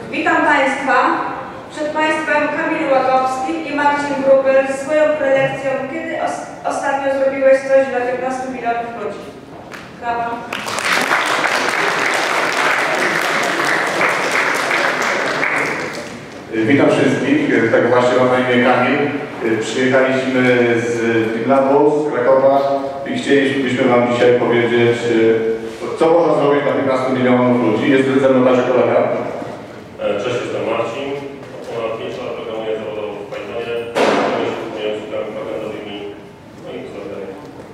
Witam Państwa. Przed Państwem Kamil Łagowski i Marcin Grubel z swoją prelekcją "Kiedy ostatnio zrobiłeś coś dla 15 milionów ludzi?". Brawa. Witam wszystkich. Tak właśnie mam na imię Kamil. Przyjechaliśmy z Dreamlabu, z Krakowa i chcielibyśmy Wam dzisiaj powiedzieć, co można zrobić dla 15 milionów ludzi. Jest ze mną nasz kolega. Cześć, jestem Marcin. Od ponad 5 lat programuję zawodowo w Pythonie, zajmuję się usługami backendowymi, no i serwerami.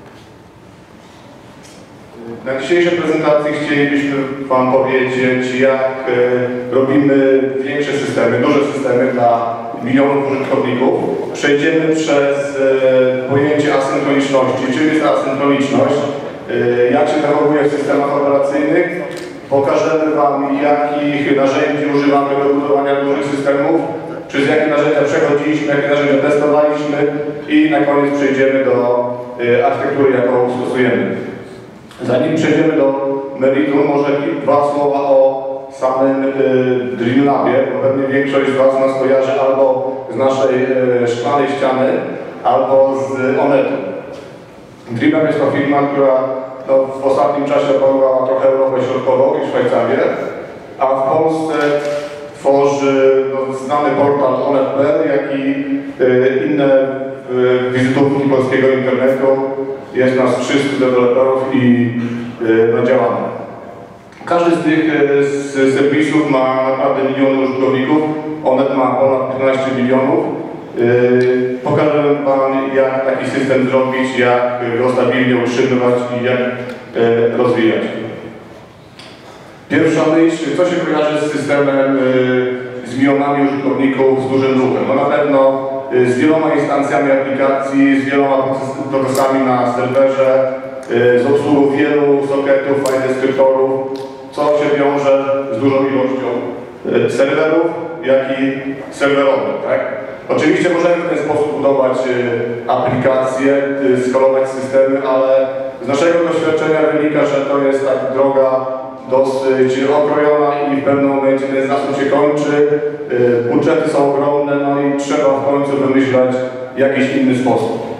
Na dzisiejszej prezentacji chcielibyśmy Wam powiedzieć, jak robimy większe systemy, duże systemy dla milionów użytkowników. Przejdziemy przez pojęcie asynchroniczności. Czym jest asynchroniczność? Jak się zachowuje w systemach operacyjnych? Pokażemy Wam, jakich narzędzi używamy do budowania dużych systemów, przez jakie narzędzia przechodziliśmy, jakie narzędzia testowaliśmy i na koniec przejdziemy do architektury, jaką stosujemy. Zanim przejdziemy do meritum, może dwa słowa o samym Dreamlabie, bo pewnie większość z Was nas kojarzy albo z naszej szklanej ściany, albo z Onetu. Dreamlab jest to firma, która w ostatnim czasie opanowała trochę Europę Środkową i Szwajcarię, a w Polsce tworzy znany portal Onet.pl, jak i inne wizytówki polskiego internetu. Jest nas 300 deweloperów i działamy. Każdy z tych serwisów ma naprawdę miliony użytkowników. Onet ma ponad 15 milionów. Pokażę Wam, jak taki system zrobić, jak go stabilnie utrzymywać i jak rozwijać. Pierwsza myśl, co się kojarzy z systemem, z milionami użytkowników, z dużym ruchem? No na pewno z wieloma instancjami aplikacji, z wieloma procesami na serwerze, z obsługą wielu socketów, file descriptorów, co się wiąże z dużą ilością serwerów, jak i serwerowych, tak? Oczywiście możemy w ten sposób budować aplikacje, skalować systemy, ale z naszego doświadczenia wynika, że to jest tak droga dosyć okrojona i w pewnym momencie ten zasób się kończy, budżety są ogromne, no i trzeba w końcu wymyślać jakiś inny sposób.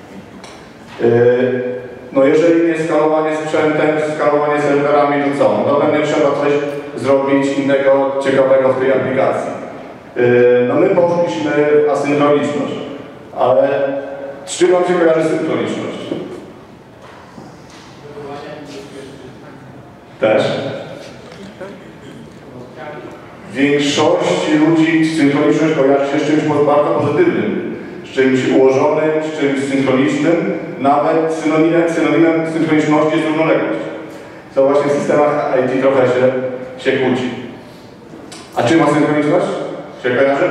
No jeżeli nie skalowanie sprzętem, skalowanie serwerami, to co? No pewnie trzeba coś zrobić innego, ciekawego w tej aplikacji. No my poszliśmy w asynchroniczność, ale z czym Wam się kojarzy synchroniczność? Też. W większości ludzi synchroniczność kojarzy się z czymś bardzo pozytywnym, z czymś ułożonym, z czymś synchronicznym. Nawet synonimem synchroniczności jest równoległość. Co właśnie w systemach IT trochę się kłóci. A czym asynchroniczność się kojarzy?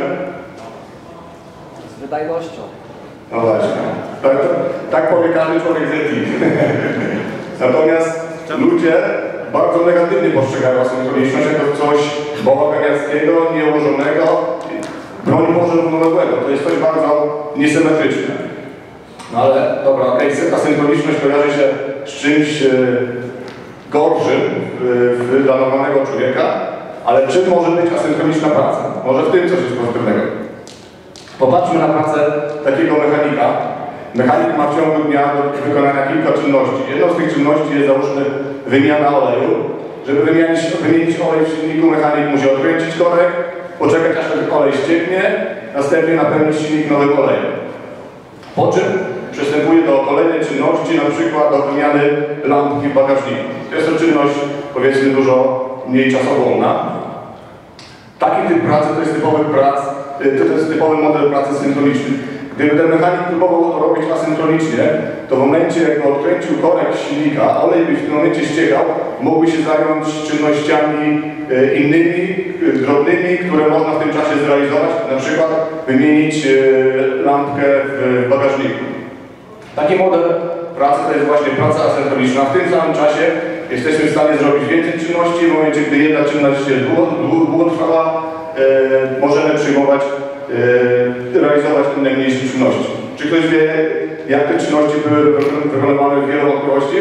Z wydajnością. No właśnie. Tak powie każdy człowiek z IT. Natomiast ludzie bardzo negatywnie postrzegają asynchroniczność jako coś bałaganiackiego, nieułożonego, broń Boże równoległego. To jest coś bardzo niesymetryczne. No ale dobra, asynchroniczność kojarzy się z czymś gorszym dla normalnego człowieka, ale czym może być asynchroniczna praca? Może w tym coś jest pozytywnego. Popatrzmy na pracę takiego mechanika. Mechanik ma w ciągu dnia do wykonania kilka czynności. Jedną z tych czynności jest, załóżmy, wymiana oleju. Żeby wymienić olej w silniku, mechanik musi odkręcić korek, poczekać aż ten olej ścieknie, następnie napełnić silnik nowym olejem. Po czym przystępuje do kolejnej czynności, na przykład do wymiany lampki w bagażniku. To jest to czynność, powiedzmy, dużo mniej czasochłonna. Taki typ pracy to jest typowy model pracy synchronicznej. Gdyby ten mechanik próbował to robić asynchronicznie, to w momencie, jak odkręcił korek silnika, olej by w tym momencie ściekał, mógłby się zająć czynnościami innymi, drobnymi, które można w tym czasie zrealizować, na przykład wymienić lampkę w bagażniku. Taki model pracy to jest właśnie praca asynchroniczna. W tym samym czasie jesteśmy w stanie zrobić więcej czynności. W momencie, gdy jedna czynność jest długotrwała, możemy przyjmować, realizować inne mniejsze czynności. Czy ktoś wie, jak te czynności były wykonywane w wielu wątpliwości?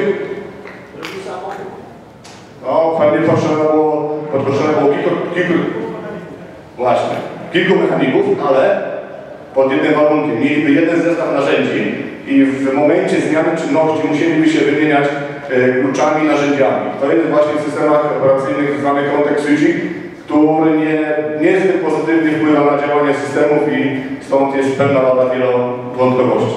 No, fajnie podproszone było kilku Właśnie. Kilku mechaników, ale pod jednym warunkiem. Mieliby jeden zestaw narzędzi i w momencie zmiany czynności musieliby się wymieniać kluczami i narzędziami. To jest właśnie w systemach operacyjnych zwany context switching, który niezbyt pozytywnie wpływa na działanie systemów i stąd jest pewna wada wielowątkowości.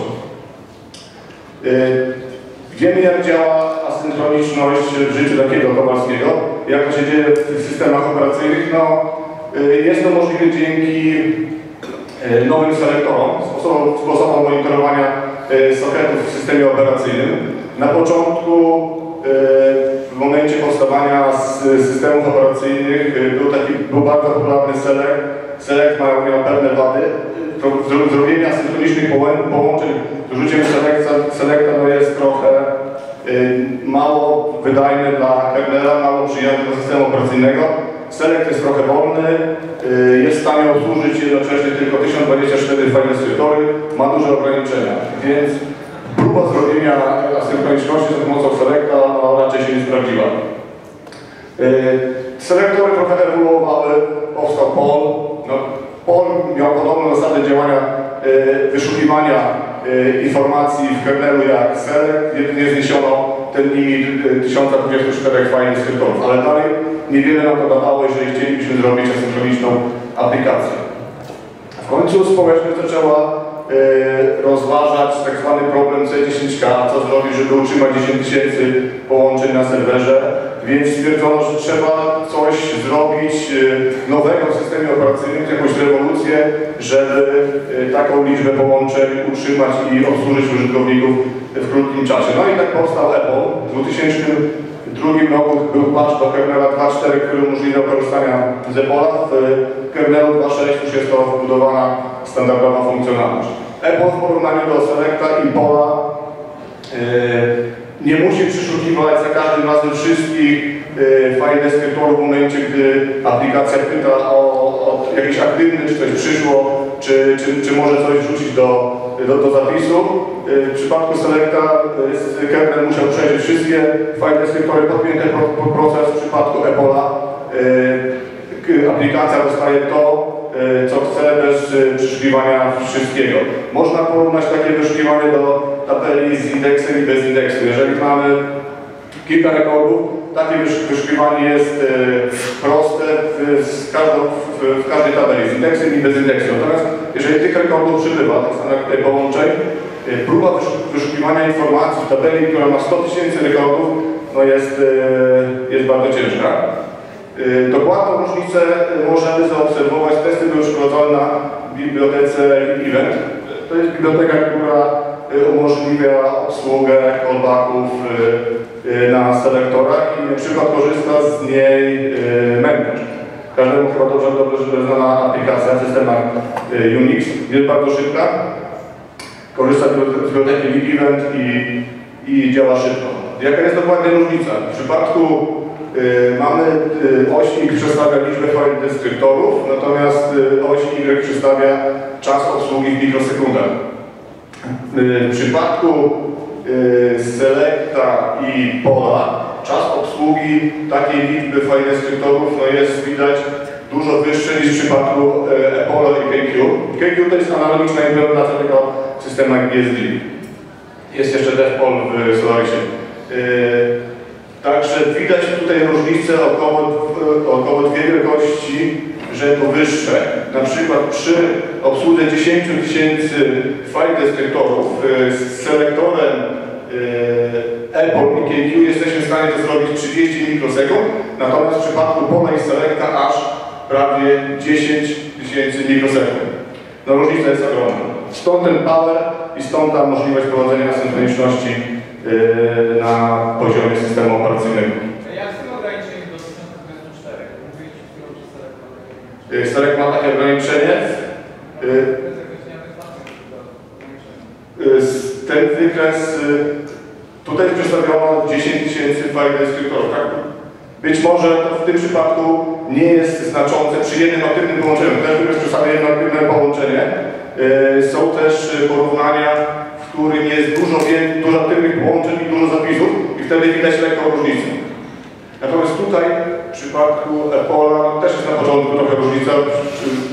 Wiemy, jak działa asynchroniczność w życiu takiego Kowalskiego, jak to się dzieje w systemach operacyjnych. No, jest to możliwe dzięki nowym selektorom, sposobom monitorowania soketów w systemie operacyjnym. Na początku, w momencie powstawania systemów operacyjnych był bardzo popularny Select. Select miał pewne wady. Zrobienie asynchronicznych połączeń z użyciem Selecta no jest trochę mało wydajne dla kernela, mało przyjazne do systemu operacyjnego. Select jest trochę wolny, jest w stanie obsłużyć jednocześnie tylko 1024 file descriptory, ma duże ograniczenia, więc próba zrobienia asynchroniczności za pomocą Selecta no, raczej się nie sprawdziła. Selektory trochę ewoluowały, powstał POL. No, POL miał podobne zasady działania wyszukiwania informacji w kernelu jak Select, jedynie zniesiono ten limit 1024 file descriptorów, ale dalej niewiele nam to dawało, jeżeli chcielibyśmy zrobić asynchroniczną aplikację. W końcu społeczność zaczęła rozważać tak zwany problem C10K, co zrobić, żeby utrzymać 10 000 połączeń na serwerze, więc stwierdzono, że trzeba coś zrobić nowego w systemie operacyjnym, jakąś rewolucję, żeby taką liczbę połączeń utrzymać i obsłużyć użytkowników w krótkim czasie. No i tak powstał Apple. W 2002 roku był patch do kernela 2.4, który umożliwiał korzystania z Apple'a. W kernelu 2.6 już jest to wbudowana standardowa funkcjonalność. Apple w porównaniu do Selecta i Pola nie musi przeszukiwać za każdym razem wszystkich file descriptorów w momencie, gdy aplikacja pyta o jakiś aktywny, czy coś przyszło, czy może coś wrzucić do zapisu. W przypadku Selecta kernel musiał przejrzeć wszystkie file descriptory podpięte pod proces. W przypadku Apple'a aplikacja dostaje to, co chce, bez przeszukiwania wszystkiego. Można porównać takie wyszukiwanie do tabeli z indeksem i bez indeksu. Jeżeli mamy kilka rekordów, takie wyszukiwanie jest proste w każdej tabeli, z indeksem i bez indeksu. Natomiast jeżeli tych rekordów przybywa, tak samo jak tutaj połączeń, próba wyszukiwania informacji w tabeli, która ma 100 000 rekordów, no jest bardzo ciężka. Dokładną różnicę możemy zaobserwować. Testy były przeprowadzone na bibliotece Event. To jest biblioteka, która umożliwia obsługę callbacków na selektorach i na przykład korzysta z niej Memcache. Każdemu chyba dobrze znana aplikacja w systemach Unix, jest bardzo szybka. Korzysta z biblioteki Event i działa szybko. Jaka jest dokładnie różnica? W przypadku mamy oś X przedstawia liczbę file descriptorów, natomiast oś Y przedstawia czas obsługi w mikrosekundach. W przypadku Selecta i Pola czas obsługi takiej liczby file descriptorów no jest widać dużo wyższy niż w przypadku Apollo i KQ. KQ to jest analogiczna implementacja tego systemu jak BSD. Jest jeszcze DevPol w Solarisie. Także widać tutaj różnicę około 2 wielkości rzędu wyższe. Na przykład przy obsłudze 10 000 file descriptorów z selektorem Apple i KQ jesteśmy w stanie to zrobić 30 mikrosekund, natomiast w przypadku Pola i Selecta aż prawie 10 000 mikrosekund. No różnica jest ogromna. Stąd ten power i stąd ta możliwość prowadzenia asynchroniczności na poziomie systemu operacyjnego. Jak z tym ograniczeniem do 1024? Select ma takie ograniczenie. Ten wykres tutaj przedstawiono 10 000 file descriptorów. Tak? Być może to w tym przypadku nie jest znaczące przy jednym aktywnym połączeniu. Ten wykres przedstawia jedno aktywne połączenie. Są też porównania, w którym jest dużo aktywnych połączeń i dużo zapisów i wtedy widać lekką różnicę. Natomiast tutaj w przypadku Apollo też jest na początku trochę różnica.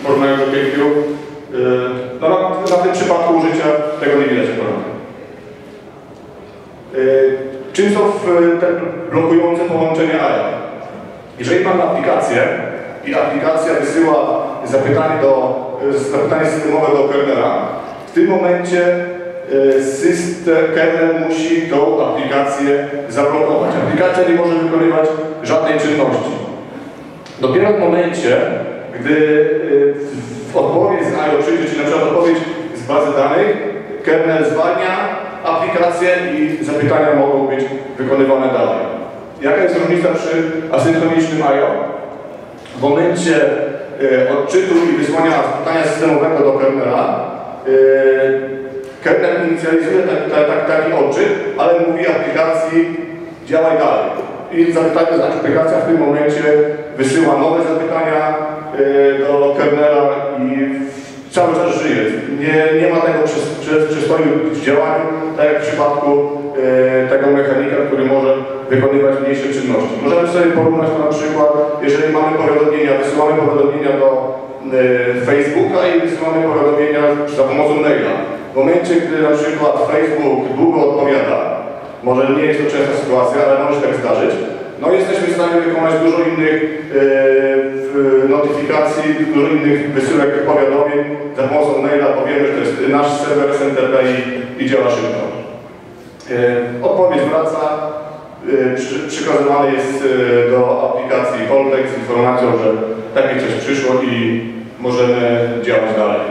te blokujące połączenie AIO. Jeżeli mamy aplikację i aplikacja wysyła zapytanie systemowe do kernela, w tym momencie kernel musi tą aplikację zablokować. Aplikacja nie może wykonywać żadnej czynności. Dopiero w momencie, gdy odpowiedź z AIO przyjdzie, czyli na przykład odpowiedź z bazy danych, kernel zwalnia aplikację i zapytania mogą być wykonywane dalej. Jaka jest różnica przy asynchronicznym AIO? W momencie odczytu i wysłania zapytania systemowego do kernela, kernel inicjalizuje taki odczyt, ale mówi aplikacji działaj dalej. I aplikacja w tym momencie wysyła nowe zapytania do kernela i cały czas żyje. Nie ma tego przystoju w działaniu, tak jak w przypadku tego mechanika, który może wykonywać mniejsze czynności. Możemy sobie porównać to na przykład, jeżeli mamy powiadomienia, wysyłamy powiadomienia do Facebooka i wysyłamy powiadomienia za pomocą maila. W momencie, gdy na przykład Facebook długo odpowiada, może nie jest to częsta sytuacja, ale może się tak zdarzyć, no jesteśmy w stanie wykonać dużo innych notyfikacji, dużo innych wysyłek powiadomień za pomocą maila, powiemy, że to jest nasz serwer SMTP i działa szybko. Odpowiedź wraca, przekazywany jest do aplikacji callback z informacją, że takie coś przyszło i możemy działać dalej.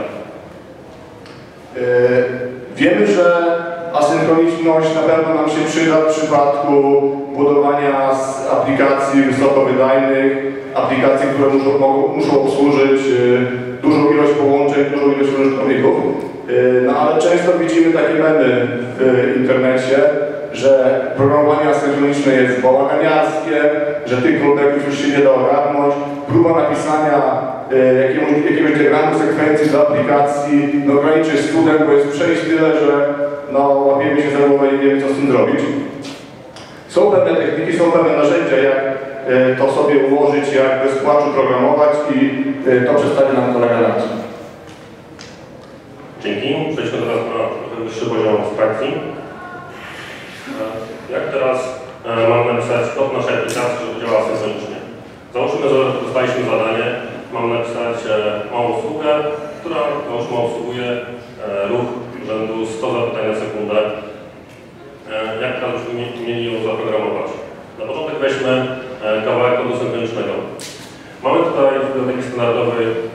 Wiemy, że asynchroniczność na pewno nam się przyda w przypadku budowania aplikacji wysokowydajnych, aplikacji, które muszą obsłużyć dużą ilość połączeń, dużą ilość użytkowników. No ale często widzimy takie memy w internecie, że programowanie asynchroniczne jest bałaganiarskie, że tych callbacków już się nie da ogarnąć. Próba napisania jakiegoś diagramu sekwencji do aplikacji graniczy z cudem, bo jest przejść tyle, że łapiemy się za głowę i nie wiemy, co z tym zrobić. Są pewne techniki, są pewne narzędzia, jak to sobie ułożyć, jak bez płaczu programować i to przedstawi nam kolega Marcin. Dzięki. Przejdźmy teraz na wyższy poziom abstrakcji. Jak teraz mam napisać kod naszej aplikacji, żeby działała synchronicznie? Załóżmy, że dostaliśmy zadanie, mam napisać małą usługę, która załóżmy obsługuje ruch rzędu 100 zapytań na sekundę. Jak teraz byśmy mieli ją zaprogramować? Na początek weźmy kawałek kodu synchronicznego. Mamy tutaj taki standardowy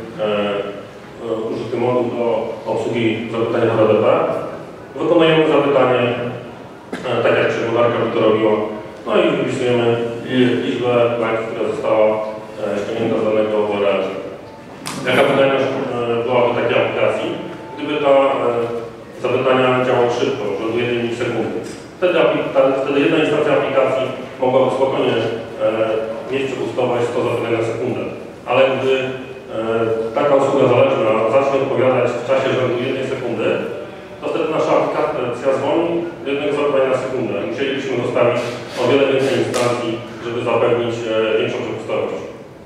użyty moduł do obsługi zapytania HTTP. Wykonujemy zapytanie tak jak przeglądarka by to robiła. No i wypisujemy liczbę bajtów, która została ściągnięta z danego URL. Jaka wydajność byłaby takiej aplikacji, gdyby te zapytania działały szybko, rzędu 1 milisekundy. Wtedy jedna instancja aplikacji mogłaby spokojnie mieć przepustowość 100 zapytań na sekundę. Ale gdy taka usługa zależna zacznie odpowiadać w czasie rzędu 1 sekundy, to wtedy nasza aplikacja zwolni do 1 zapytania na sekundę. Musielibyśmy dostawić o wiele więcej instancji, żeby zapewnić większą przepustowość.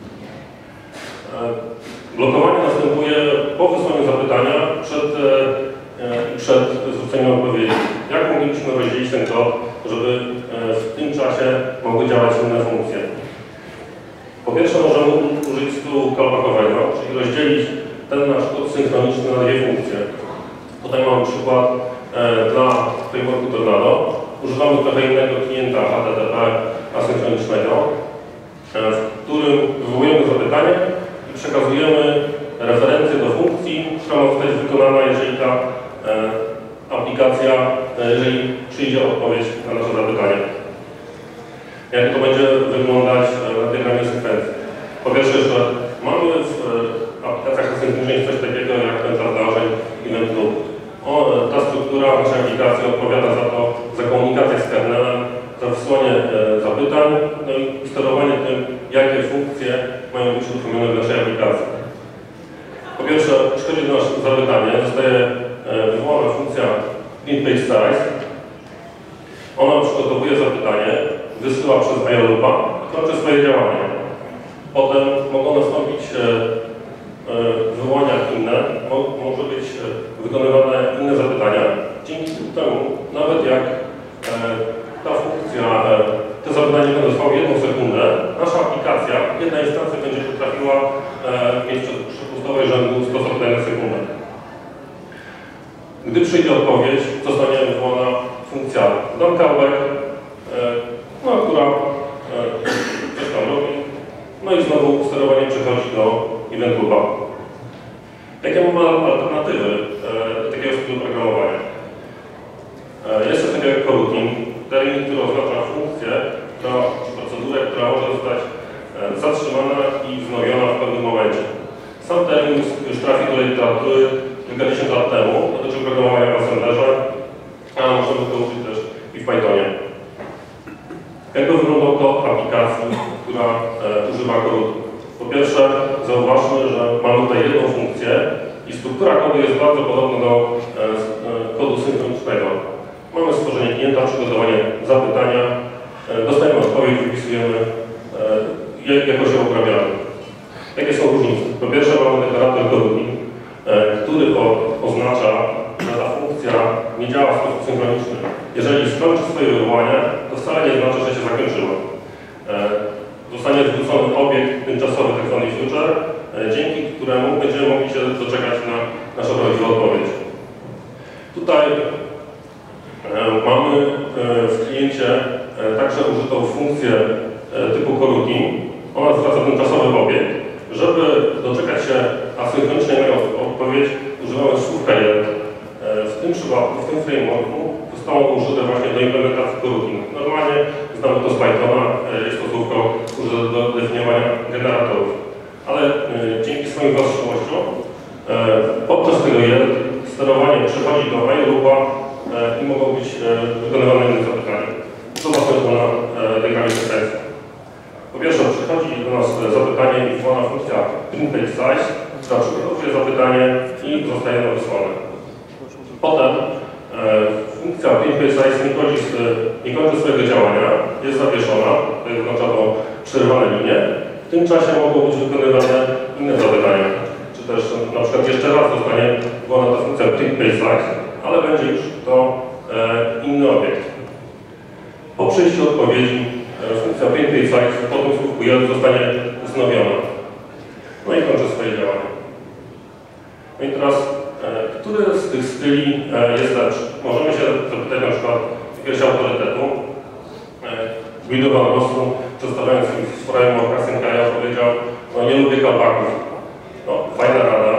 Blokowanie następuje po wysłaniu zapytania przed zwróceniem odpowiedzi. Jak moglibyśmy rozdzielić ten kod, żeby w tym czasie mogły działać inne funkcje? Po pierwsze możemy użyć stylu callbackowego, czyli rozdzielić ten nasz kod synchroniczny na dwie funkcje. Tutaj mamy przykład dla frameworku Tornado. Używamy trochę innego klienta HTTP asynchronicznego, w którym wywołujemy zapytanie i przekazujemy referencję do funkcji, która ma zostać wykonana, jeżeli ta aplikacja, jeżeli przyjdzie odpowiedź na nasze zapytanie. Jak to będzie wyglądać na diagramie sekwencji? Po pierwsze, że mamy w aplikacjach asynchronicznych coś takiego jak pętla zdarzeń, event loop. Ta struktura naszej aplikacji odpowiada za komunikację z kernelem, za wysłanie zapytań, no i sterowanie tym, jakie funkcje mają być uruchomione w naszej aplikacji. Po pierwsze, przychodzi do nas zapytanie, zostaje wywołana funkcja printPageSize. Ona przygotowuje zapytanie, wysyła przez IO loopa i kończy swoje działanie. Potem mogą nastąpić wywołania inne, może być wykonywane inne zapytania. Dzięki temu, nawet jak ta funkcja przyjdzie odpowiedź, zostanie wywołana funkcja done callback, która coś tam robi, no i znowu sterowanie przechodzi do event loopa. Jakie mamy alternatywy do takiego stylu programowania? Jest coś takiego jak coroutine, termin, który oznacza funkcję, czy procedurę, która może zostać zatrzymana i wznowiona w pewnym momencie. Sam termin już trafił do literatury kilkadziesiąt lat temu, dotyczy programowania w assemblerze, a możemy to użyć też i w Pythonie. Jak to wyglądał kod aplikacji, która używa coroutine? Po pierwsze, zauważmy, że mamy tutaj jedną funkcję i struktura kodu jest bardzo podobna do kodu synchronicznego. Mamy stworzenie klienta, przygotowanie zapytania, dostajemy odpowiedź, wypisujemy, jako się uprawiamy. Jakie są różnice? Po pierwsze, mamy deklarator coroutine, który oznacza, że ta funkcja nie działa w sposób synchroniczny. Jeżeli skończy swoje wywołanie, to wcale nie znaczy, że się zakończyło. Zostanie zwrócony obiekt tymczasowy, tzw. future, dzięki któremu będziemy mogli się doczekać na naszą prawdziwą odpowiedź. Tutaj mamy w kliencie także użytą funkcję typu coroutine. Ona zwraca tymczasowy obiekt. Żeby doczekać się asynchronicznej odpowiedź, używamy słówka YET. W tym przypadku, w tym frameworku zostało użyte właśnie do implementacji coroutine. Normalnie znamy to z Pythona, jest to słówko użyte do definiowania generatorów. Ale dzięki swoim właściwościom podczas tego YET sterowanie przechodzi do while loopa i mogą być wykonywane inne zapytania. Zobaczmy to na diagramie sekwencji. Po pierwsze, przychodzi do nas zapytanie i wywołana funkcja printPageSize, która przygotowuje zapytanie i zostaje nam wysłane. Potem funkcja printPageSize nie kończy swojego działania, jest zawieszona, to oznacza to przerywane linie. W tym czasie mogą być wykonywane inne zapytania. Czy też na przykład jeszcze raz zostanie wywołana ta funkcja printPageSize, ale będzie już to inny obiekt. Po przyjściu odpowiedzi funkcja printPageSize po tym słówku YET zostanie wznowiona. No i kończy swoje działanie. No i teraz, który z tych styli jest lepszy? Możemy się zapytać na przykład jakiegoś autorytetu. Guido van Rossum, przedstawiając framework Asyncaja, powiedział: no nie lubię callbacków. No, fajna rada.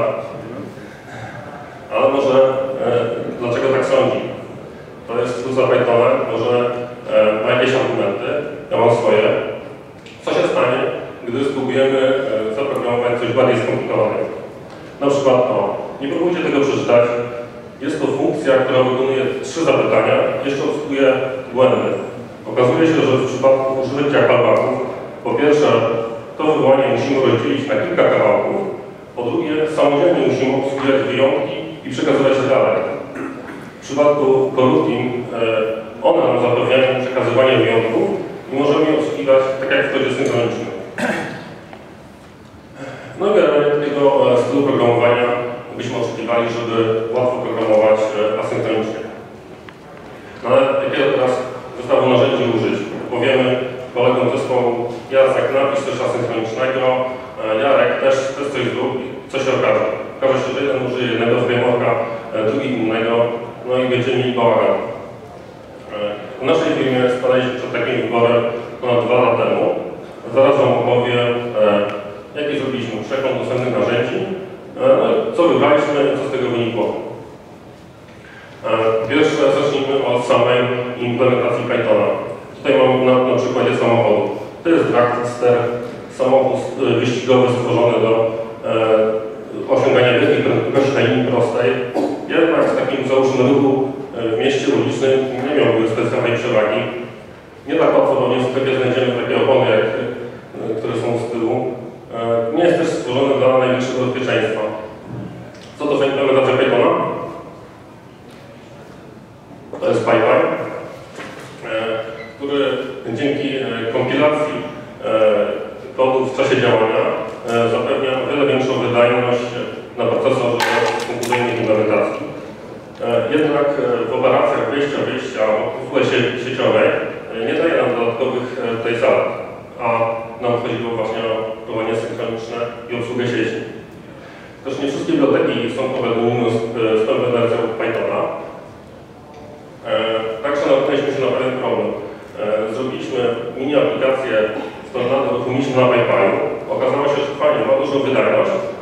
Ale może dlaczego tak sądzi? To jest tu za Pythona, może ma jakieś argumenty, ja mam swoje. Co się stanie, gdy spróbujemy zaprogramować coś bardziej skomplikowanego? Na przykład nie próbujcie tego przeczytać. Jest to funkcja, która wykonuje 3 zapytania, jeszcze obsługuje błędy. Okazuje się, że w przypadku użycia callbacków, po pierwsze, to wywołanie musimy rozdzielić na kilka kawałków, po drugie, samodzielnie musimy obsługiwać wyjątki i przekazywać je dalej. W przypadku coroutine one nam zapewniają przekazywanie wyjątków i możemy je obsługiwać tak jak w kodzie synchronicznym. No i generalnie takiego stylu programowania byśmy oczekiwali, żeby łatwo programować asynchronicznie. No ale jakiego teraz zestawu narzędzi użyć? Powiemy kolegom zespołu: Jacek, napisz coś asynchronicznego, Jarek też coś zrób, co się okaże. Okaże się, że jeden użyje jednego frameworka, drugi innego, no i będziemy mieli bałagan. W naszej firmie stanęliśmy przed takim wyborem ponad 2 lata temu. Zaraz Wam opowiem, jaki zrobiliśmy przegląd dostępnych narzędzi, co wybraliśmy i co z tego wynikło. Pierwsze zacznijmy od samej implementacji Pythona. Tutaj mam na przykładzie samochodu. To jest dragster, samochód wyścigowy stworzony do osiągania wielkiej prędkości na linii prostej. Jednak w takim załóżmy ruchu w mieście ulicznym nie miałby specjalnej przewagi. Nie tak łatwo pewnie w sklepie znajdziemy takie opony, które są z tyłu. Nie jest też stworzony dla najwyższego bezpieczeństwa. Co to za implementacja Pythona? To jest PyPy, który dzięki kompilacji kodu w czasie działania zapewnia o wiele większą wydajność na procesorze w stosunku do innych implementacji. Jednak w operacjach wejścia-wyjścia w usłudze sieciowej nie daje nam dodatkowych tej zalet, a nam chodziło właśnie o prowadzenie synchroniczne i obsługę sieci. Też nie wszystkie biblioteki są kompatybilne z tą wersją Pythona.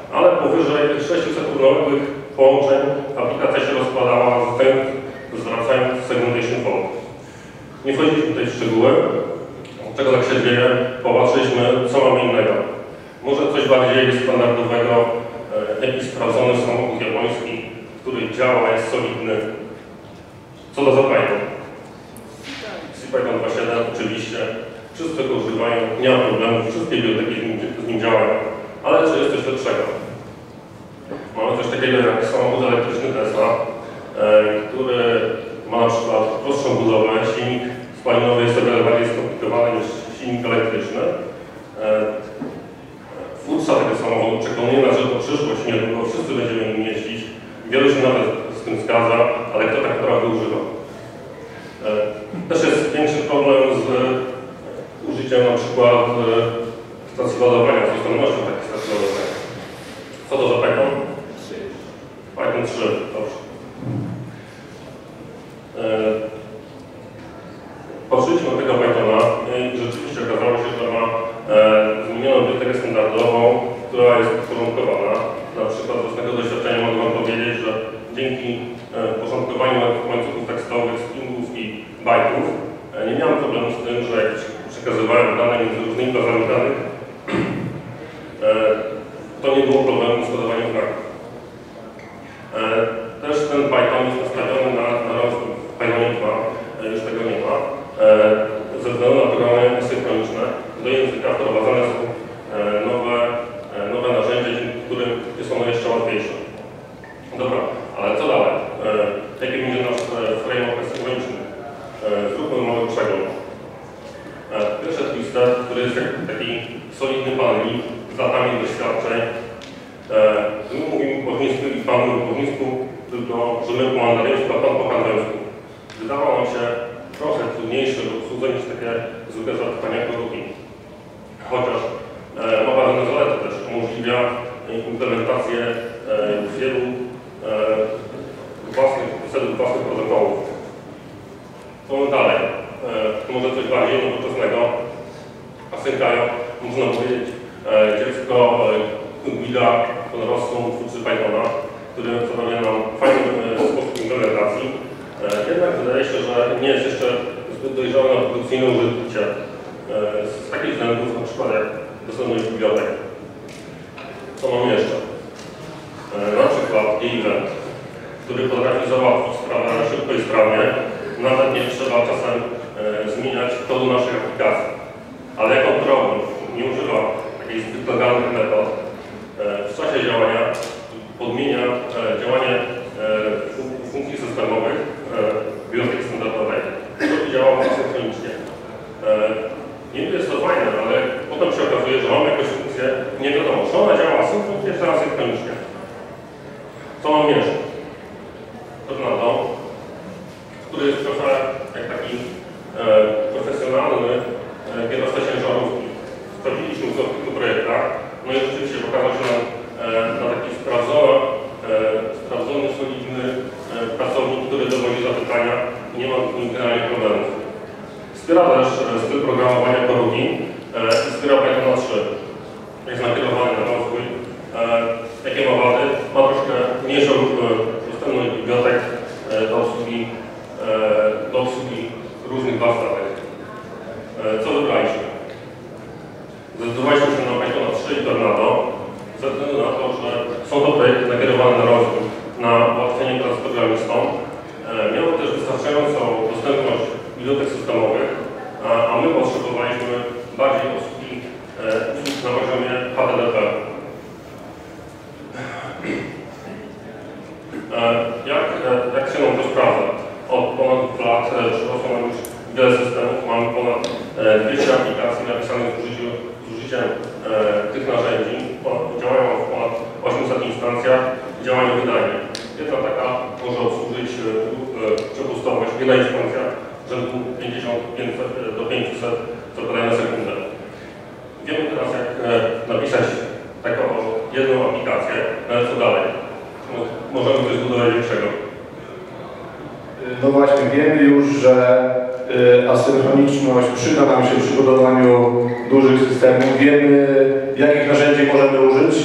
ale powyżej 600 równoległych połączeń aplikacja się rozkładała, zwracając segmentation fault. Nie wchodziliśmy tutaj w szczegóły, czego tak się dzieje, popatrzyliśmy, co mamy innego. Może coś bardziej standardowego, jakiś sprawdzony samochód japoński, który działa, jest solidny. Co do Python. CPython 2.7 oczywiście, wszyscy go używają, nie ma problemu, wszystkie biblioteki z nim działają. Ale czy jest coś lepszego? Mamy coś takiego jak samochód elektryczny Tesla, który ma na przykład prostszą budowę, silnik spalinowy jest o wiele bardziej skomplikowany niż silnik elektryczny. Twórca tego samochodu przekonuje nas, że to przyszłość, niedługo wszyscy będziemy nim jeździć. Wielu się nawet z tym zgadza, ale kto tak naprawdę używa? Też jest większy problem z użyciem na przykład stacji ładowania, z dostępnością takich stacji ładowania. Co to za Python? Python 3, dobrze. Patrzyliśmy na tego Pythona i rzeczywiście okazało się, że ma zmienioną bibliotekę standardową, która jest uporządkowana. Na przykład z własnego doświadczenia mogę Wam powiedzieć, że dzięki porządkowaniu łańcuchów tekstowych, stringów i bajtów nie miałem problemu z tym, że jak przekazywałem dane między różnymi bazami danych, to nie było problemu z kodowaniem znaków. Też ten Python jest nastawiony na rozwój. W Pythonie 2 już tego nie ma. Ze względu na programy asynchroniczne do języka wprowadzane są nowe narzędzia, dzięki którym jest ono jeszcze łatwiejsze. Dobra, ale co dalej? Jaki będzie nasz framework asynchroniczny? Zróbmy mały przegląd. Pierwszy Twisted, który jest taki solidny panelik z latami doświadczeń. My mówimy po chińsku i pan po chińsku, tylko że my po mandaryńsku, a pan po kanadensku. Wydawał nam się trochę trudniejsze do obsługi niż takie zwykłe zatrwania korugi. Chociaż ma pewne zalety też, umożliwia implementację wielu własnych protokołów. Co mamy dalej? Może coś bardziej nowoczesnego. Asynkajo, można powiedzieć, dziecko Guida Conrossą, twórcy Pythona, który zapewnia nam fajny sposób implementacji. Jednak wydaje się, że nie jest jeszcze zbyt dojrzały na produkcyjne użycie. Z takich względów, na przykład jak dostępność bibliotek. Co mamy jeszcze? Na przykład e-event, który potrafi załatwić sprawę szybko i sprawnie. Nawet nie trzeba czasem zmieniać kodu naszej aplikacji. Ale jak on nie używa jakichś zbyt legalnych metod, w czasie działania podmienia działanie funkcji systemowych biblioteki standardowej, to działało asynchronicznie. Niby jest to fajne, ale potem się okazuje, że mamy jakąś funkcję, nie wiadomo, czy ona działa asynchronicznie, czy asynchronicznie. Co mam jeszcze? Tornado, który jest trochę jak taki profesjonalny kierowca ciężarówki. Sprawdziliśmy go w kilku projektach, no i rzeczywiście pokazał się nam na taki sprawdzony, solidny pracownik, który dowodzi zapytania i nie ma generalnie problemów. Wspiera też styl programowania Korugi i wspiera Pythona 3. Jest nakierowany na rozwój. Jakie ma wady? Ma troszkę mniejszą dostępność bibliotek do obsługi różnych baz danych. Co wybraliśmy? Zdecydowaliśmy się na Pythona 3 i Tornado, ze względu na to, że są to projekty nakierowane na rozwój, na ułatwienie pracy programistom. Miało też wystarczającą dostępność bibliotek systemowych, a my potrzebowaliśmy bardziej usług na poziomie HTTP. Jak się nam to sprawdza? Od ponad 2 lat przerosło nam już wiele systemów, mamy ponad 200 aplikacji napisanych z użyciem tych narzędzi. Działają w ponad 800 instancjach i działają wydajnie. Jedna taka może obsłużyć przepustowość, jedna instancja rzędu 50 do 500 zapytań na sekundę. Wiemy teraz, jak napisać taką jedną aplikację, ale co dalej? Możemy coś zbudować większego. No właśnie, wiemy już, że asynchroniczność przyda nam się przy budowaniu dużych systemów. Wiemy, jakich narzędzi możemy użyć,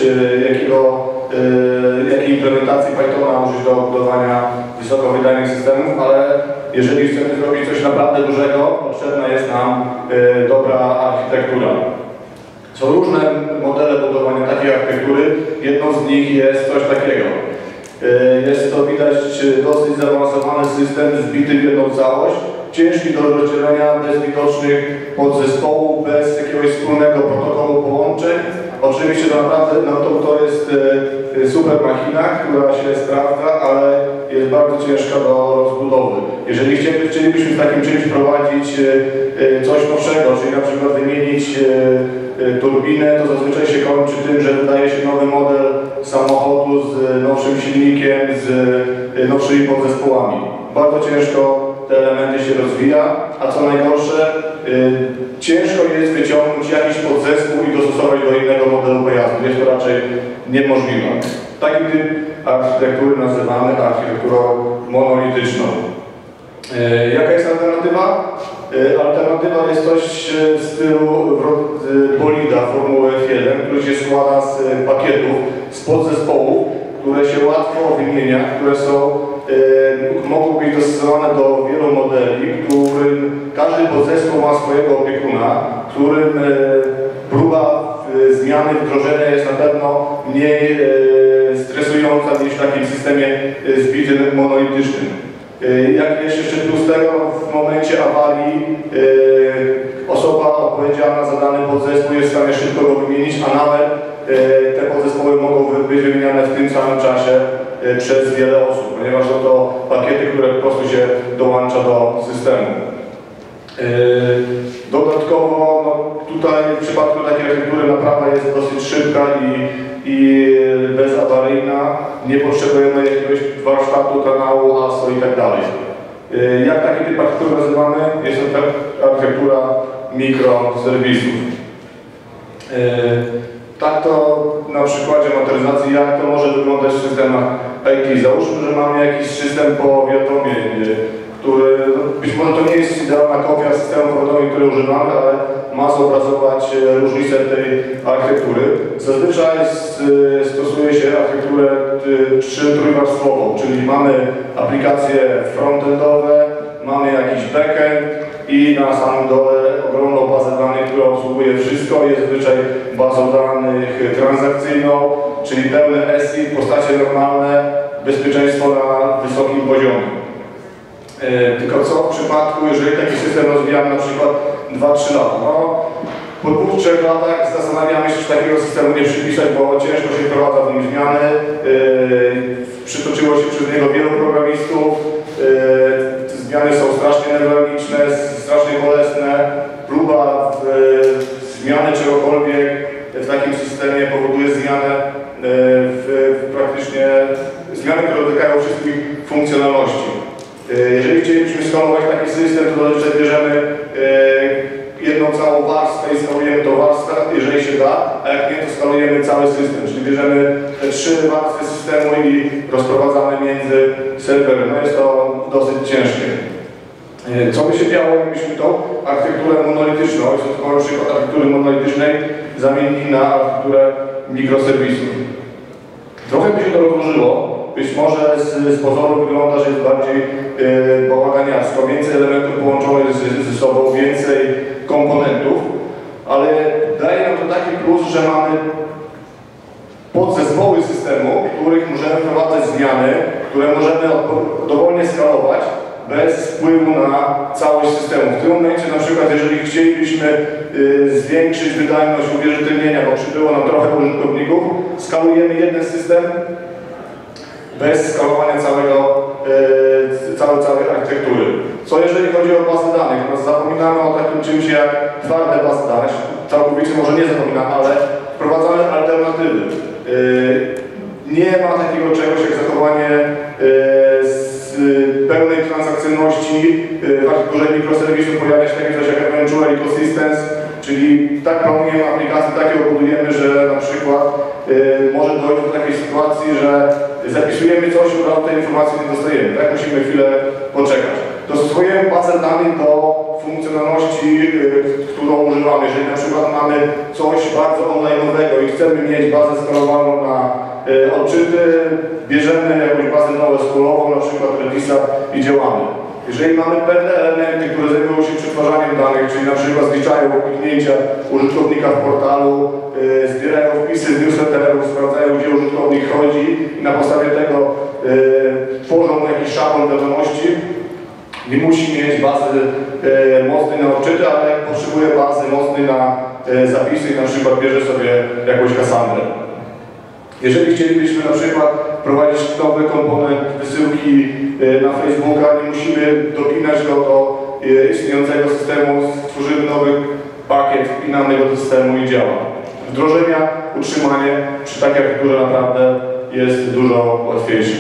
jakiej implementacji Pythona użyć do budowania wysokowydajnych systemów, ale jeżeli chcemy zrobić coś naprawdę dużego, potrzebna jest nam dobra architektura. Są różne modele budowania takiej architektury. Jedną z nich jest coś takiego. Jest to widać dosyć zaawansowany system zbity w jedną całość, ciężki do rozdzielenia, bez widocznych podzespołów, bez jakiegoś wspólnego protokołu połączeń. Oczywiście to naprawdę to jest super machina, która się sprawdza, ale jest bardzo ciężka do rozbudowy. Jeżeli chcielibyśmy z takim czymś wprowadzić coś nowszego, czyli na przykład wymienić turbinę, to zazwyczaj się kończy tym, że wydaje się nowy model samochodu z nowszym silnikiem, z nowszymi podzespołami. Bardzo ciężko te elementy się rozwija, a co najgorsze, ciężko jest wyciągnąć jakiś podzespół i dostosować do innego modelu pojazdu. Jest to raczej niemożliwe. Taki typ architektury nazywamy architekturą monolityczną. Jaka jest alternatywa? Alternatywa jest coś w stylu bolida Formuły F1, który się składa z pakietów, z podzespołów, które się łatwo wymienia, które mogą być dostosowane do wielu modeli, którym każdy podzespół ma swojego opiekuna, którym próba zmiany wdrożenia jest na pewno mniej stresująca niż w takim systemie zbitym monolitycznym. Jak jest jeszcze plus tego, w momencie awarii osoba odpowiedzialna za dany podzespół jest w stanie szybko go wymienić, a nawet te podzespoły mogą być wymieniane w tym samym czasie przez wiele osób, ponieważ są to pakiety, które po prostu się dołącza do systemu. Dodatkowo tutaj w przypadku takiej architektury naprawa jest dosyć szybka i bezawaryjna. Nie potrzebujemy jakiegoś warsztatu, kanału, ASO i tak dalej. Jak taki typ architektury nazywamy? Jest to architektura mikroserwisów. Tak to na przykładzie motoryzacji, jak to może wyglądać w systemach IT. Załóżmy, że mamy jakiś system powiadomień, który być może to nie jest idealna kopia systemu powiadomień, który używamy, ale ma zobrazować różnicę tej architektury. Zazwyczaj stosuje się architekturę trójwarstwową, czyli mamy aplikacje frontendowe, mamy jakiś backend i na samym dole ogromną bazę danych, która obsługuje wszystko. Jest zwyczaj bazą danych transakcyjną, czyli pełne SI, postacie normalne, bezpieczeństwo na wysokim poziomie. Tylko co w przypadku, jeżeli taki system rozwijamy na przykład 2-3 lata? No, po 2-3 latach zastanawiamy się, czy takiego systemu nie przypisać, bo ciężko się wprowadza w nim zmiany. Przytoczyło się przez niego wielu programistów. Zmiany są strasznie newralgiczne, strasznie bolesne. Próba zmiany czegokolwiek w takim systemie powoduje zmianę praktycznie zmiany, które dotykają wszystkich funkcjonalności. Jeżeli chcielibyśmy skalować taki system, to zazwyczaj bierzemy jedną całą warstwę i skalujemy tą warstwę, jeżeli się da, a jak nie, to skalujemy cały system, czyli bierzemy te 3 warstwy systemu i rozprowadzamy między serwery. No jest to dosyć ciężkie. Co by się działo, jakbyśmy tą architekturę monolityczną, jest to tylko przykład architektury monolitycznej, zamienili na architekturę mikroserwisów. Trochę by się to rozłożyło. Być może z pozoru wygląda, że jest bardziej bałaganiarsko, więcej elementów połączonych ze sobą, więcej komponentów, ale daje nam to taki plus, że mamy podzespoły systemu, w których możemy wprowadzać zmiany, które możemy dowolnie skalować bez wpływu na całość systemu. W tym momencie na przykład, jeżeli chcielibyśmy zwiększyć wydajność uwierzytelnienia, bo przybyło nam trochę użytkowników, skalujemy jeden system bez skalowania całej architektury. Co jeżeli chodzi o bazy danych? No, zapominamy o takim czymś jak twarde bazy danych. Całkowicie może nie zapominamy, ale wprowadzamy alternatywy. Nie ma takiego czegoś jak zachowanie pełnej transakcyjności. W architekturze mikroserwisów pojawia się takie coś jak Eventual Ecosystems, czyli tak planujemy aplikacje, takie obudujemy, że na przykład może dojść do takiej sytuacji, że zapisujemy coś, od razu tej informacji nie dostajemy. Tak? Musimy chwilę poczekać. Dostosujemy bazę danych do funkcjonalności, którą używamy. Jeżeli na przykład mamy coś bardzo online'owego i chcemy mieć bazę skalowalną na odczyty, bierzemy jakąś bazę NoSQL-ową, na przykład Redisa i działamy. Jeżeli mamy pewne elementy, które zajmują się przetwarzaniem danych, czyli na przykład zliczają kliknięcia użytkownika w portalu, zbierają wpisy z newsletterów, sprawdzają, gdzie użytkownik chodzi i na podstawie tego tworzą jakiś szablon wiadomości, nie musi mieć bazy mocnej na odczyty, ale potrzebuje bazy mocnej na zapisy i na przykład bierze sobie jakąś Cassandrę. Jeżeli chcielibyśmy na przykład prowadzić nowy komponent wysyłki na Facebooka, nie musimy dopinać go do istniejącego systemu, stworzymy nowy pakiet, wpinamy go do systemu i działa. Wdrożenia, utrzymanie przy takiej architekturze naprawdę jest dużo łatwiejsze.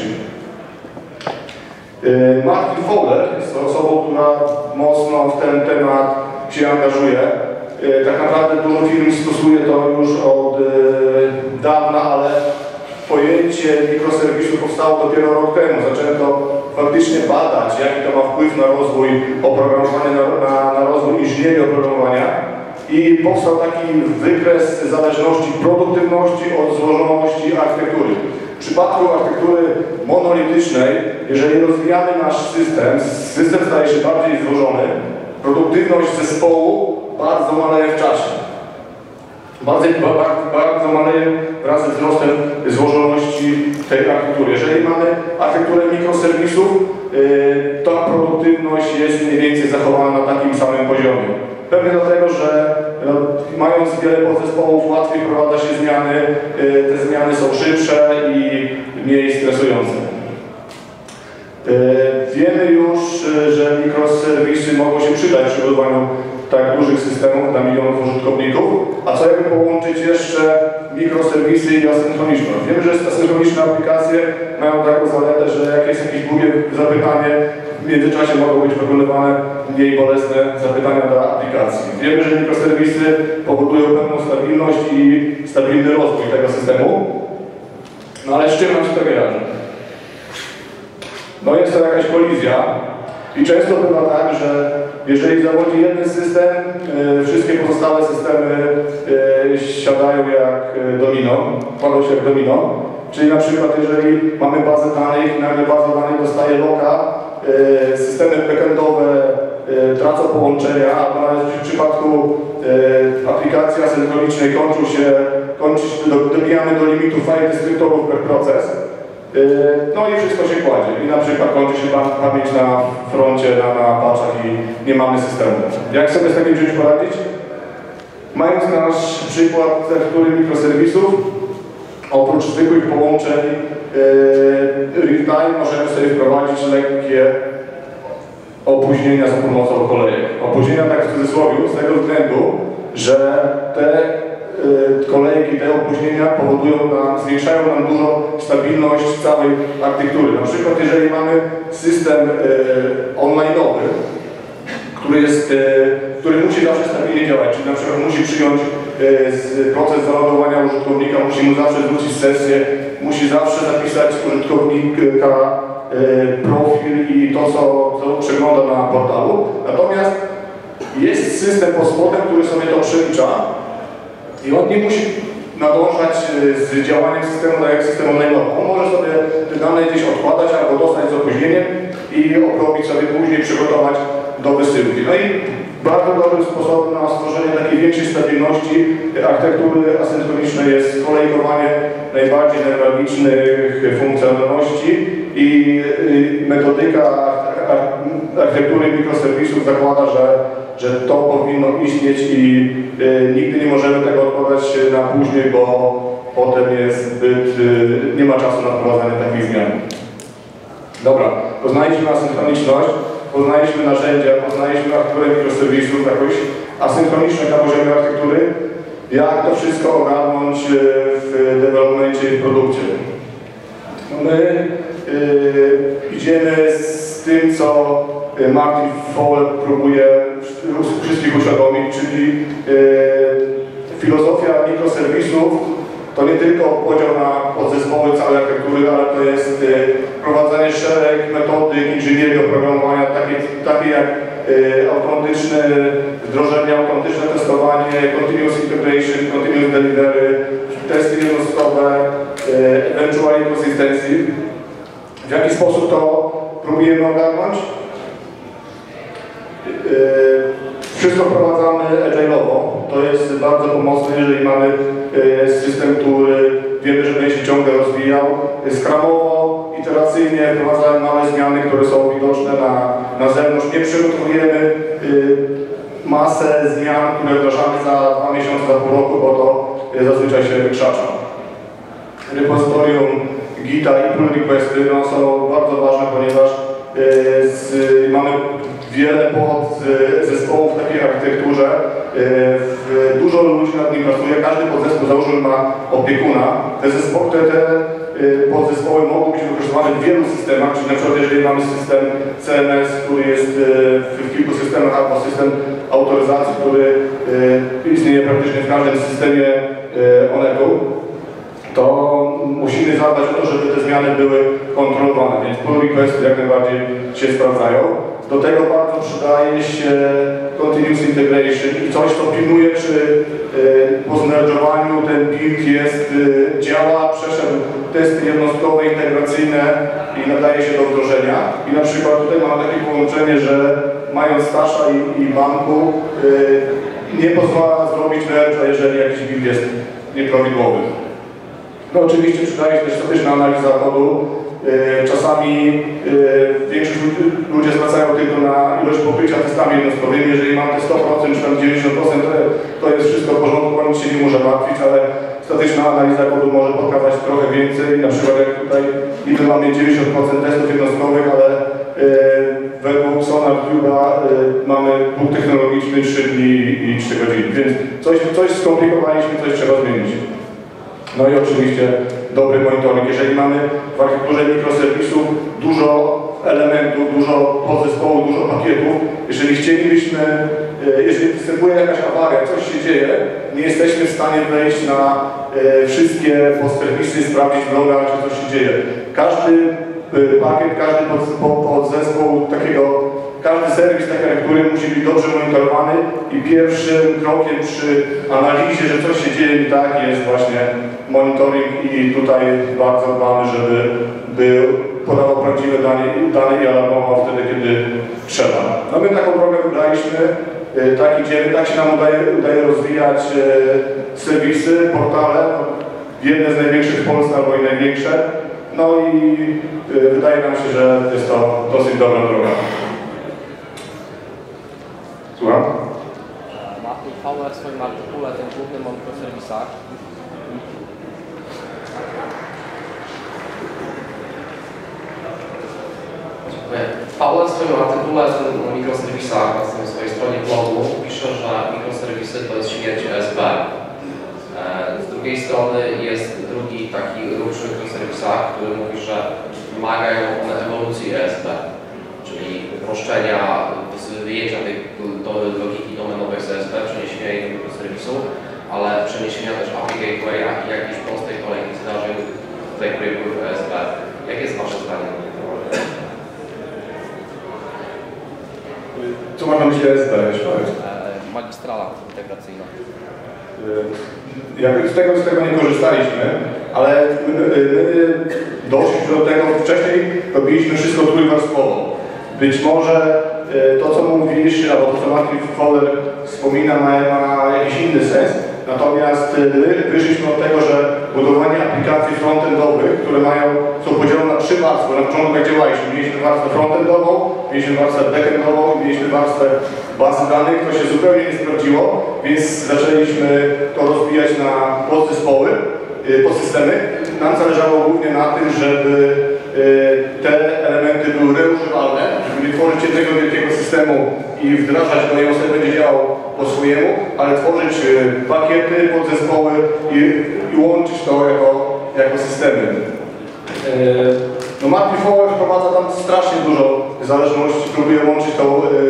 Martin Fowler jest osobą, która mocno w ten temat się angażuje. Tak naprawdę dużo firm stosuje to już od dawna, ale pojęcie mikroserwisu powstało dopiero rok temu. Zaczęto faktycznie badać, jaki to ma wpływ na rozwój oprogramowania, na rozwój inżynierii oprogramowania i powstał taki wykres zależności produktywności od złożoności architektury. W przypadku architektury monolitycznej, jeżeli rozwijamy nasz system staje się bardziej złożony, produktywność zespołu bardzo maleje w czasie. Bardzo maleje wraz ze wzrostem złożoności tej architektury. Jeżeli mamy architekturę mikroserwisów, ta produktywność jest mniej więcej zachowana na takim samym poziomie. Pewnie dlatego, że mając wiele podzespołów łatwiej wprowadza się zmiany, te zmiany są szybsze i mniej stresujące. Wiemy już, że mikroserwisy mogą się przydać przy budowaniu tak dużych systemów dla milionów użytkowników, a co jakby połączyć jeszcze mikroserwisy i asynchroniczność. Wiemy, że asynchroniczne aplikacje mają taką zaletę, że jak jest jakieś długie zapytanie, w międzyczasie mogą być wykonywane mniej bolesne zapytania dla aplikacji. Wiemy, że mikroserwisy powodują pewną stabilność i stabilny rozwój tego systemu. No ale z czym nam się to kojarzy? No jest to jakaś kolizja i często bywa tak, że jeżeli zawodzi jeden system, wszystkie pozostałe systemy siadają jak domino, kładą się jak domino. Czyli na przykład jeżeli mamy bazę danych i nagle baza danych dostaje loka, systemy backendowe tracą połączenia, a nawet w przypadku aplikacji asynchronicznej dobijamy do limitu file descriptorów per proces. No i wszystko się kładzie i na przykład kończy się pamięć na froncie, na patchach i nie mamy systemu. Jak sobie z takim czymś poradzić? Mając nasz przykład architektury mikroserwisów, oprócz zwykłych połączeń real-time możemy sobie wprowadzić lekkie opóźnienia za pomocą kolejek. Opóźnienia tak w cudzysłowie z tego względu, że te kolejki, te opóźnienia zwiększają nam dużo stabilność całej architektury. Na przykład jeżeli mamy system online'owy, który musi zawsze stabilnie działać, czyli na przykład musi przyjąć proces zalogowania użytkownika, musi mu zawsze zwrócić sesję, musi zawsze zapisać użytkownika profil i to, co przegląda na portalu. Natomiast jest system pod spodem, który sobie to przelicza i on nie musi nadążać z działaniem systemu tak jak system online'owy. On może sobie te dane gdzieś odkładać albo dostać z opóźnieniem i obrobić sobie później, przygotować do wysyłki. No i bardzo dobrym sposobem na stworzenie takiej większej stabilności architektury asynchronicznej jest kolejkowanie najbardziej newralgicznych funkcjonalności i metodyka architektury mikroserwisów zakłada, że to powinno istnieć i nigdy nie możemy tego odkładać na później, bo potem nie ma czasu na wprowadzanie takich zmian. Dobra, poznaliśmy asynchroniczność, poznaliśmy narzędzia, poznaliśmy architekturę mikroserwisów, jakąś asynchroniczność na poziomie architektury. Jak to wszystko ogarnąć w developmencie i w produkcie? My idziemy z tym, co Martin Fowler próbuje wszystkich uświadomić, czyli filozofia mikroserwisów to nie tylko podział na podzespoły całej architektury, ale to jest wprowadzanie szereg metodyk inżynierii oprogramowania, takie jak automatyczne wdrożenie, automatyczne testowanie, continuous integration, continuous delivery, testy jednostkowe, eventualnie konsystencji. W jaki sposób to próbujemy ogarnąć? Wszystko wprowadzamy agile'owo. To jest bardzo pomocne, jeżeli mamy system, który wiemy, że będzie się ciągle rozwijał. Scrumowo, iteracyjnie wprowadzamy małe zmiany, które są widoczne na zewnątrz. Nie przygotowujemy masę zmian, które wdrażamy za 2 miesiące, za pół roku, bo to zazwyczaj się wykrzacza. Repozytorium Gita i pull requesty są bardzo ważne, ponieważ mamy wiele podzespołów w takiej architekturze. Dużo ludzi nad nim pracuje, każdy podzespół załóżmy ma opiekuna. Te podzespoły mogą być wykorzystywane w wielu systemach, czyli na przykład jeżeli mamy system CMS, który jest w kilku systemach, albo system autoryzacji, który istnieje praktycznie w każdym systemie ONET-u, to musimy zadbać o to, żeby te zmiany były kontrolowane, więc pull requesty jak najbardziej się sprawdzają. Do tego bardzo przydaje się continuous integration i coś, co pilnuje, czy po zmerdżowaniu ten build działa, przeszedł testy jednostkowe, integracyjne i nadaje się do wdrożenia. I na przykład tutaj mamy takie połączenie, że mając Stasza i banku nie pozwala zrobić merge'a, jeżeli jakiś build jest nieprawidłowy. No oczywiście przydaje się też statyczna analiza kodu. Czasami większość ludzie zwracają tylko na ilość pokrycia testami jednostkowymi. Jeżeli mamy te 100% czy tam 90%, to jest wszystko w porządku, nic się nie może martwić, ale statyczna analiza kodu może pokazać trochę więcej. Na przykład jak tutaj niby mamy 90% testów jednostkowych, ale według SonarCube'a mamy punkt technologiczny 3 dni i 3 godziny, więc coś skomplikowaliśmy, coś trzeba zmienić. No i oczywiście dobry monitoring. Jeżeli mamy w architekturze mikroserwisów dużo elementów, dużo podzespołów, dużo pakietów, jeżeli chcielibyśmy, jeżeli występuje jakaś awaria, coś się dzieje, nie jesteśmy w stanie wejść na wszystkie podserwisy, sprawdzić w logach, czy coś się dzieje. Każdy pakiet, każdy podzespoł każdy serwis takiej architektury musi być dobrze monitorowany i pierwszym krokiem przy analizie, że coś się dzieje nie tak, jest właśnie monitoring i tutaj bardzo dbamy, żeby podawał prawdziwe dane i alarmował wtedy, kiedy trzeba. No my taką drogę wybraliśmy, tak idziemy, tak się nam udaje rozwijać serwisy, portale, jedne z największych w Polsce albo i największe. No i wydaje nam się, że jest to dosyć dobra droga. Słucham? Matthew Fowler w swoim artykule, tym głównym o mikroserwisach, Fowler w swoim artykule o mikroserwisach na swojej stronie blogu pisze, że mikroserwisy to jest śmierć ESB. Z drugiej strony jest drugi taki ruch przy mikroserwisach, który mówi, że wymagają one ewolucji ESB, czyli uproszczenia, wyjęcia tej logiki domenowej z ESB, przeniesienia jej do mikroserwisów, ale przeniesienia też API Gatewaya i jakiejś prostej kolejki zdarzeń, które były w ESB. Jakie jest Wasze zdanie na ten temat? Co ma na myśli ESB? magistrala integracyjna. Z tego nie korzystaliśmy, ale my doszliśmy do tego, wcześniej robiliśmy wszystko trójwarstwowo. Być może to, co mówisz, albo to, co Matthew Fowler wspomina, ma jakiś inny sens. Natomiast my wyszliśmy od tego, że budowanie aplikacji frontendowych, które są podzielone na 3 warstwy. Na początku jak działaliśmy, mieliśmy warstwę frontendową, mieliśmy warstwę backendową i mieliśmy warstwę bazy danych. To się zupełnie nie sprawdziło, więc zaczęliśmy to rozwijać na podzespoły, podsystemy. Nam zależało głównie na tym, żeby te elementy były reużywalne, żeby nie tworzyć jednego wielkiego systemu i wdrażać go i on sobie będzie działał po swojemu, ale tworzyć pakiety, podzespoły i łączyć to jako systemy. No Matthew Fowler wprowadza tam strasznie dużo zależności, próbuje łączyć tą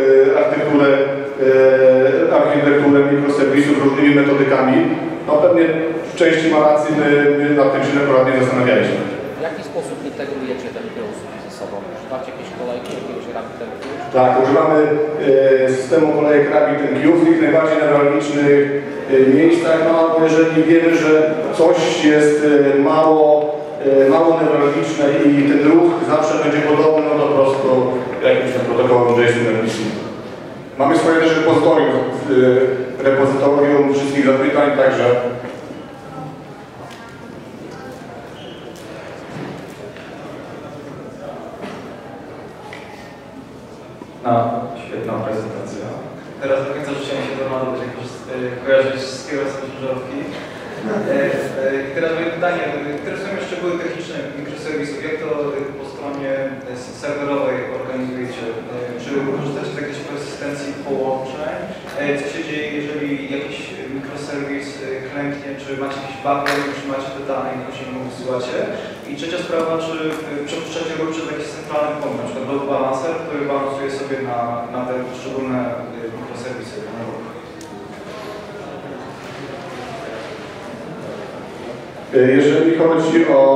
architekturę mikroserwisów różnymi metodykami. No pewnie w części ma rację, my nad tym się akurat nie zastanawialiśmy. W jaki sposób integrujecie te mikroserwisy ze sobą. Używacie jakieś kolejki, jakiegoś RabbitMQ? Tak, używamy systemu kolejek RabbitMQ w tych najbardziej newralgicznych miejscach, no albo jeżeli wiemy, że coś jest mało newralgiczne i ten ruch zawsze będzie podobny, no to po prostu jakimś tam protokołem JSON-MVC. Mamy swoje też repozytorium wszystkich zapytań, także Świetna prezentacja. Teraz do końca życia mi się Tornado będzie jakoś kojarzyć z kierowcą ciężarówki. I teraz moje pytanie, które są jeszcze szczegóły techniczne mikroserwisów? Jak to po stronie serwerowej organizujecie? Czy korzystacie z jakiejś persystencji połączeń? Co się dzieje, jeżeli jakiś mikroserwis klęknie? Czy macie jakiś backup, czy macie te dane i później mu wysyłacie? I trzecia sprawa, czy przepuszczacie ruch przez jakiś centralny punkt, na przykład load balancer, który balansuje sobie na te poszczególne mikroserwisy? Jeżeli chodzi o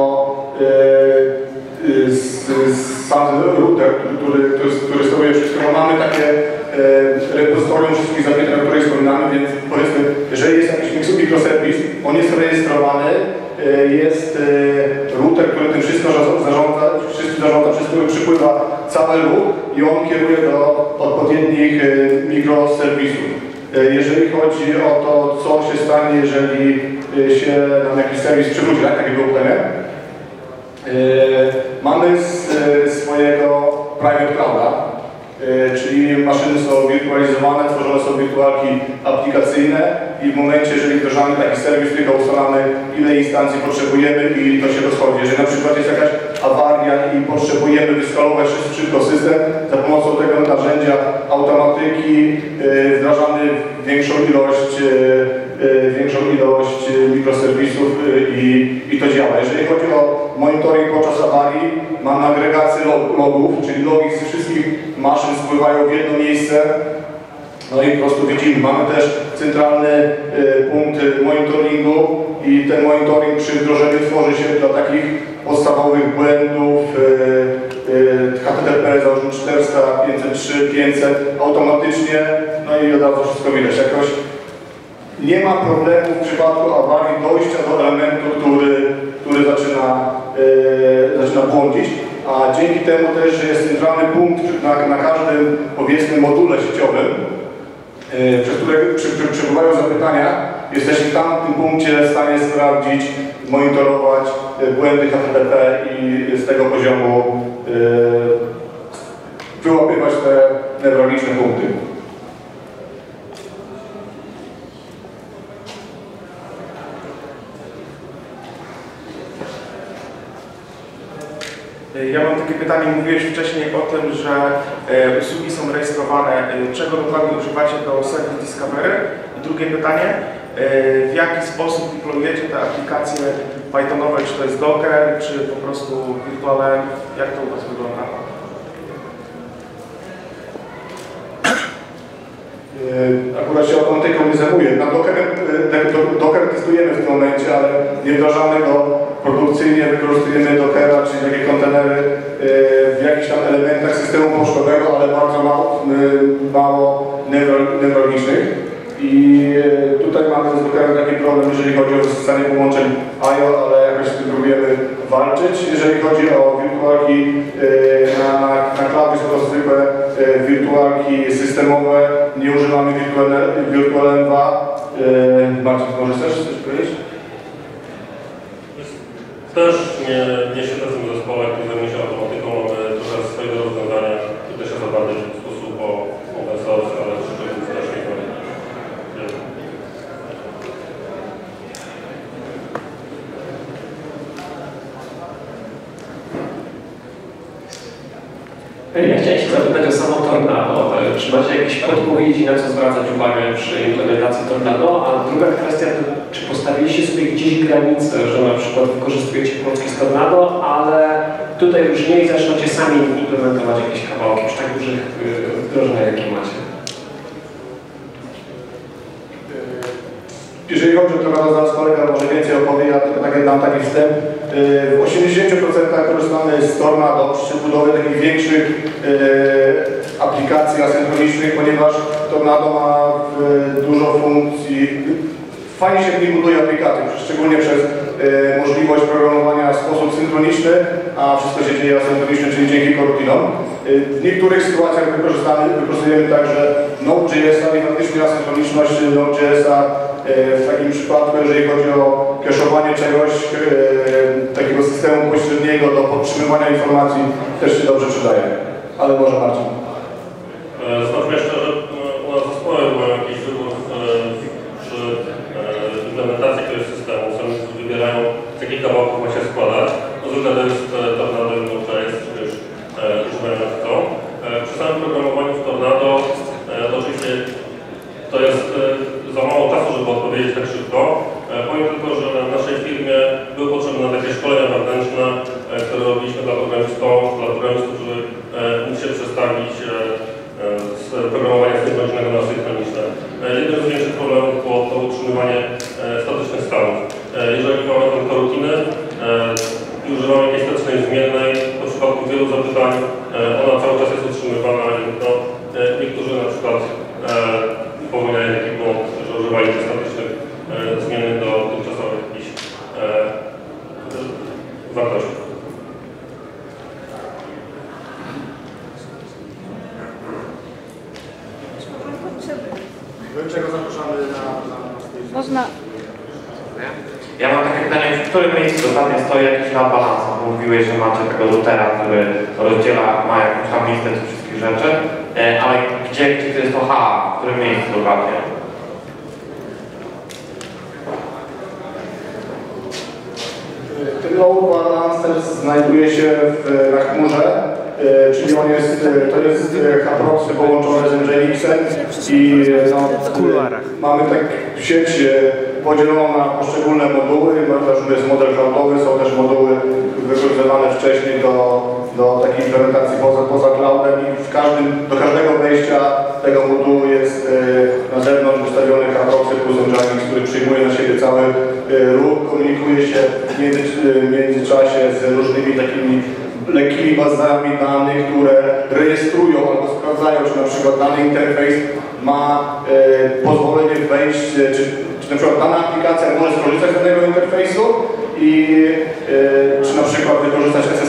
sam router, który steruje wszystko, no mamy takie repozytorium wszystkich zapytań, o których wspominamy, więc powiedzmy, jeżeli jest jakiś mikroserwis, on jest rejestrowany, jest router, który tym wszystko zarządza, przez który przypływa cały ruch i on kieruje do odpowiednich mikroserwisów. Jeżeli chodzi o to, co się stanie, jeżeli się nam jakiś serwis przywróci, tak? Takiego pytania. Mamy swojego private clouda, czyli maszyny są wirtualizowane, tworzone są wirtualki aplikacyjne i w momencie, jeżeli wdrażamy taki serwis, tylko ustalamy, ile instancji potrzebujemy i to się rozchodzi. Jeżeli na przykład jest jakaś awaria i potrzebujemy wyskalować szybko system, za pomocą tego narzędzia automatyki wdrażamy większą ilość mikroserwisów i to działa. Jeżeli chodzi o monitoring podczas awarii, mamy agregację logów, czyli logi z wszystkich maszyn spływają w jedno miejsce. No i po prostu widzimy, mamy też centralny punkt monitoringu i ten monitoring przy wdrożeniu tworzy się dla takich podstawowych błędów HTTP, załóżmy 400, 503, 500 automatycznie, no i od razu wszystko widać. Jakoś nie ma problemu w przypadku awarii dojścia do elementu, który zaczyna błądzić, a dzięki temu też, że jest centralny punkt na każdym, powiedzmy, module sieciowym, przez które przepływają zapytania, jesteśmy tam w tym punkcie w stanie sprawdzić, monitorować błędy HTTP i z tego poziomu wyłapywać te newralgiczne punkty. Ja mam takie pytanie, mówiłeś wcześniej o tym, że usługi są rejestrowane. Czego dokładnie używacie do Service Discovery? I drugie pytanie, w jaki sposób deployujecie te aplikacje Pythonowe? Czy to jest Docker, czy po prostu wirtualem? Jak to u Was wygląda? Akurat się automatyką nie zajmuję. Na Docker testujemy w tym momencie, ale nie wdrażamy go produkcyjnie, wykorzystujemy Dockera, czyli takie kontenery w jakichś tam elementach systemu pocztowego, ale bardzo mało newralgicznych. I tutaj mamy z Dockerem taki problem, jeżeli chodzi o wysysanie połączeń I/O, ale jakoś z tym próbujemy walczyć. Jeżeli chodzi o wirtualki na cloudzie, są to zwykłe wirtualki systemowe, nie używamy VirtualEnv. Marcin, możesz też coś powiedzieć? Też nie siedzę w tym zespole, który zajmuje się automatyką, mamy trochę swojego rozwiązania, który też jest oparty w sposób o open source, ale wszystko też nie chodzi. Ja chciałem się zapytać o samo Tornado. Czy macie jakieś podpowiedzi, na co zwracać uwagę przy implementacji Tornado? A druga kwestia to, czy postawiliście sobie gdzieś granicę, że na przykład wykorzystujecie klocki z Tornado, ale tutaj już nie i zaczynacie sami implementować jakieś kawałki przy tak dużych wdrożeniach, jakie macie? Jeżeli chodzi o Tornado, zaraz kolega może więcej opowie, ja tylko dam taki wstęp. w 80% korzystamy z Tornado przy budowie takich większych aplikacji asynchronicznych, ponieważ Tornado ma dużo funkcji. Fajnie się w nim buduje aplikacje, szczególnie przez możliwość programowania w sposób synchroniczny, a wszystko się dzieje asynchronicznie, czyli dzięki korutinom. W niektórych sytuacjach wykorzystujemy także Node.js-a i faktycznie asynchroniczność Node.js-a w takim przypadku, jeżeli chodzi o cache'owanie czegoś, takiego systemu pośredniego do podtrzymywania informacji, też się dobrze przydaje. Ale może Marcin. Znaczy jeszcze, że u nas w zespole były jakieś wybór przy implementacji jakiegoś systemu. Sami wybierają, z jakich kawałków ma się składać. Zwykle to jest Tornado i Node.js, czy już używają to. Przy samym programowaniu w Tornado to oczywiście to jest za mało czasu, żeby odpowiedzieć tak szybko. Powiem tylko, że w naszej firmie były potrzebne takie szkolenia wewnętrzne, które robiliśmy dla programistów, żeby móc się przestawić z programowania synchronicznego na synchroniczne. Jednym z większych problemów było to utrzymywanie statycznych stanów. Jeżeli mamy tam korutiny i używamy jakiejś statycznej zmiennej, to w przypadku wielu zapytań ona cały czas jest utrzymywana i no, niektórzy na przykład popełniają taki błąd, że używali tych statycznych zmiennych do tymczasowych jakichś wartości. Czego zapraszamy na Można. Ja mam takie pytanie, w którym miejscu dokładnie stoi jakiś lat balansa? Mówiłeś, że macie tego routera, który rozdziela, ma jakąś tam listę tych wszystkich rzeczy, ale gdzie to jest to H? W którym miejscu dokładnie? Ten load balancer znajduje się na chmurze, czyli to jest Haproxy połączone z Nginx-em i no, mamy tak sieć podzieloną na poszczególne moduły. Też jest model cloudowy, są też moduły wykorzystywane wcześniej do takiej implementacji poza cloudem i do każdego wejścia tego modułu jest na zewnątrz wystawiony Haproxy plus Nginx, który przyjmuje na siebie cały ruch, komunikuje się w międzyczasie z różnymi takimi lekkimi bazami danych, które rejestrują albo sprawdzają, czy na przykład dany interfejs ma pozwolenie wejść, czy na przykład dana aplikacja może skorzystać z danego interfejsu i czy na przykład wykorzystać SSH